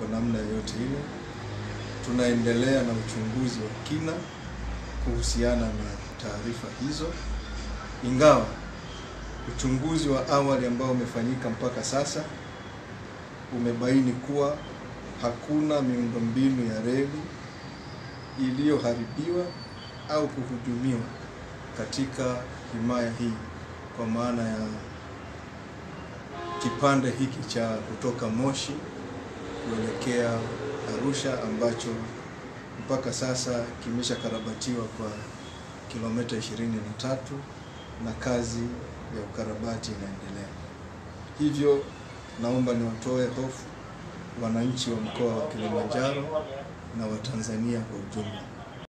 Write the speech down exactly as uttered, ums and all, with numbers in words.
kwa namna yoyote ile. Tunaendelea na uchunguzi wa kina kuhusiana na taarifa hizo, ingawa uchunguzi wa awali ambao umefanyika mpaka sasa umebaini kuwa hakuna miundombinu ya reli iliyoharibiwa au kuhujumiwa katika himaya hii, kwa maana ya kipande hiki cha kutoka Moshi kuelekea Arusha ambacho mpaka sasa kimeshakarabatiwa kwa kilomita ishirini na tatu na kazi ya ukarabati inaendelea. Hivyo naomba niwatoe hofu wananchi wa mkoa wa Kilimanjaro na Watanzania kwa ujumla.